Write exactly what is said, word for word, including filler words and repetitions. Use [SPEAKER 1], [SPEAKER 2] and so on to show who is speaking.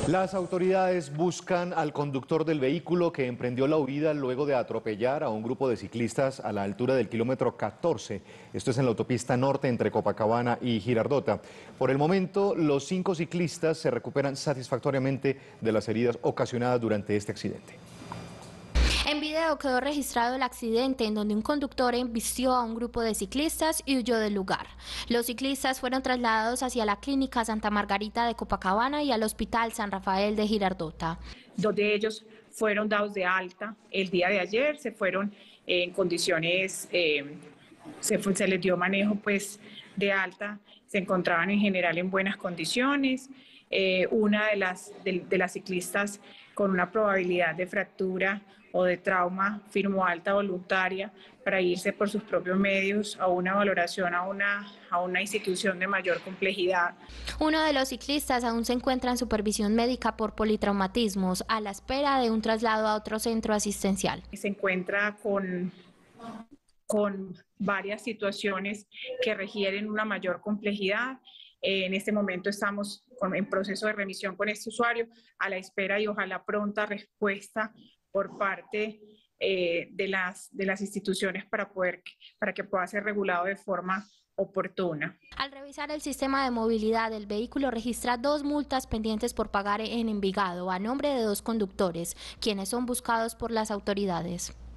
[SPEAKER 1] Las autoridades buscan al conductor del vehículo que emprendió la huida luego de atropellar a un grupo de ciclistas a la altura del kilómetro catorce. Esto es en la autopista norte entre Copacabana y Girardota. Por el momento, los cinco ciclistas se recuperan satisfactoriamente de las heridas ocasionadas durante este accidente.
[SPEAKER 2] En video quedó registrado el accidente en donde un conductor embistió a un grupo de ciclistas y huyó del lugar. Los ciclistas fueron trasladados hacia la Clínica Santa Margarita de Copacabana y al Hospital San Rafael de Girardota.
[SPEAKER 3] Dos de ellos fueron dados de alta el día de ayer, se fueron en condiciones, eh, se, fue, se les dio manejo pues de alta, se encontraban en general en buenas condiciones. Eh, una de las, de, de las ciclistas con una probabilidad de fractura o de trauma firmó alta voluntaria para irse por sus propios medios a una valoración a una, a una institución de mayor complejidad.
[SPEAKER 2] Uno de los ciclistas aún se encuentra en supervisión médica por politraumatismos a la espera de un traslado a otro centro asistencial.
[SPEAKER 3] Se encuentra con, con varias situaciones que requieren una mayor complejidad. En este momento estamos en proceso de remisión con este usuario a la espera y ojalá pronta respuesta por parte eh, de, las, de las instituciones para, poder, para que pueda ser regulado de forma oportuna.
[SPEAKER 2] Al revisar el sistema de movilidad, el vehículo registra dos multas pendientes por pagar en Envigado a nombre de dos conductores, quienes son buscados por las autoridades.